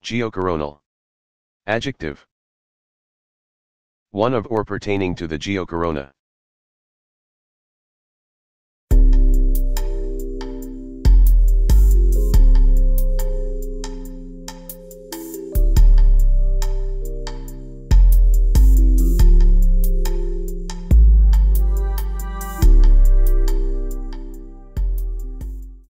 Geocoronal. Adjective. One of or pertaining to the geocorona.